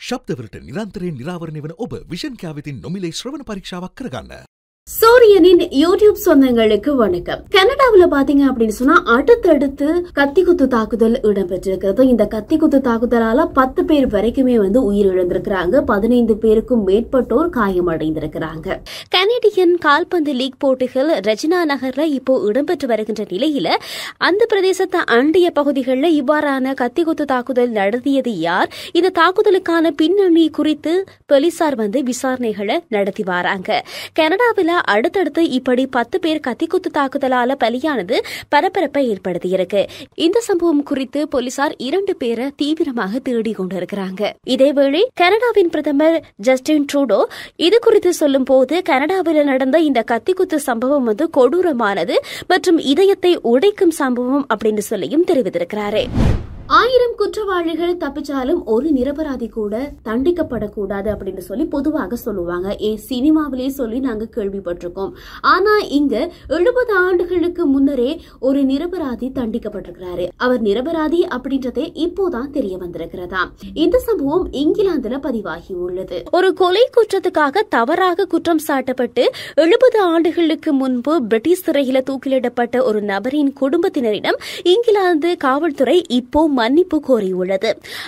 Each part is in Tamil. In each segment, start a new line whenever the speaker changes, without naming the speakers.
ශබ්දවලට නිරන්තරයෙන් නිරාවරණය වන ඔබ විෂන් කැවිතින් නොමිලේ ශ්‍රවණ පරීක්ෂාවක් කරගන්න.
சூரியனின் யூடியூப் சொந்தங்களுக்கு வணக்கம். கனடாவில் பாத்தீங்க அப்படின்னு சொன்னா அடுத்தடுத்து கத்திக்குத்து தாக்குதல் இடம்பெற்றிருக்கிறது. இந்த கத்திக்குத்து தாக்குதலால 10 பேர் வரைக்குமே உயிரிழந்திருக்கிறாங்க. 15 பேருக்கும் மேற்பட்டோர் காயமடைந்திருக்கிறாங்க. கனடியன் கால்பந்து லீக் போட்டிகள் ரெஜினா நகர்ல இப்போ இடம்பெற்று வருகின்ற நிலையில அந்த பிரதேசத்தை அண்டிய பகுதிகளில் இவ்வாறான கத்திக்குத்து தாக்குதல் நடத்தியது யார், இந்த தாக்குதலுக்கான பின்னணி குறித்து போலீசார் விசாரணைகளை நடத்தி வராங்க. கனடாவில் அடுத்தடுத்து இப்படி 10 பேர் கத்திக்குத்து தாக்குதலால பலியானது பரபரப்பை ஏற்படுத்தியிருக்கு. இந்த சம்பவம் குறித்து போலீசார் 2 பேரை தீவிரமாக தேடிக் கொண்டிருக்கிறாங்க. இதேவேளை கனடாவின் பிரதமர் ஜஸ்டின் ட்ரூடோ இது குறித்து சொல்லும் போது கனடாவில் நடந்த இந்த கத்திக்குத்து சம்பவம் கொடூரமானது மற்றும் இதயத்தை உடைக்கும் சம்பவம் அப்படின்னு சொல்லியும் தெரிவித்திருக்கிறாரு. 1000 குற்றவாளிகள் தப்பிச்சாலும் ஒரு நிரபராதி கூட தண்டிக்கப்படக்கூடாது அப்படின்னு சொல்லி பொதுவாக சொல்லுவாங்க. சினிமாவிலே சொல்லி நாங்க கேள்விப்பட்டிருக்கோம். ஆனா இங்க 70 ஆண்டுகளுக்கு முன்னரே ஒரு நிரபராதி தண்டிக்கப்பட்டிருக்கிறாரு. அவர் நிரபராதி அப்படின்றதே இப்போதான் தெரிய வந்திருக்கிறதா. இந்த சம்பவம் இங்கிலாந்துல பதிவாகி உள்ளது. ஒரு கொலை குற்றத்துக்காக தவறாக குற்றம் சாட்டப்பட்டு 70 ஆண்டுகளுக்கு முன்பு பிரிட்டிஷ் சிறையில தூக்கிலிடப்பட்ட ஒரு நபரின் குடும்பத்தினரிடம் இங்கிலாந்து காவல்துறை இப்போ மன்னிப்பு கோரியுள்ளது.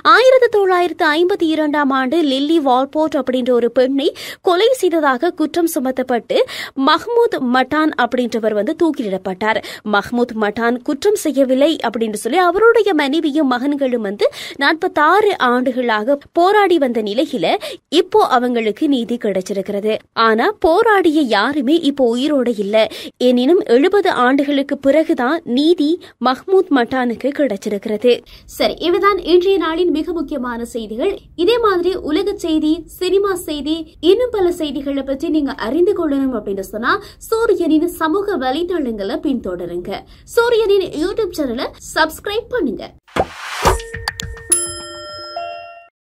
1952 ஆண்டு லில்லி வால்போர்ட் அப்படின்ற ஒரு பெண்ணை கொலை செய்ததாக குற்றம் சுமத்தப்பட்டு மஹ்மூத் மட்டான் அப்படின்றவர் தூக்கிலிடப்பட்டார். மஹ்மூத் மட்டான் குற்றம் செய்யவில்லை அப்படின்னு சொல்லி அவருடைய மனைவியும் மகன்களும் 46 ஆண்டுகளாக போராடி வந்த நிலையில இப்போ அவங்களுக்கு நீதி கிடைச்சிருக்கிறது. ஆனா போராடிய யாருமே இப்போ உயிரோட இல்ல. எனினும் 70 ஆண்டுகளுக்கு பிறகுதான் நீதி மஹ்மூத் மட்டானுக்கு கிடைச்சிருக்கிறது. சரி, இவைதான் இன்றைய நாளின் மிக முக்கியமான செய்திகள். இதே மாதிரி உலக செய்தி, சினிமா செய்தி, இன்னும் பல செய்திகளை பற்றி நீங்க அறிந்து கொள்ளணும் அப்படின்னு சொன்னா சூரியனின் சமூக வலைதளங்களை பின்தொடருங்க. சூரியனின் யூடியூப் சேனலை சப்ஸ்கிரைப் பண்ணுங்க.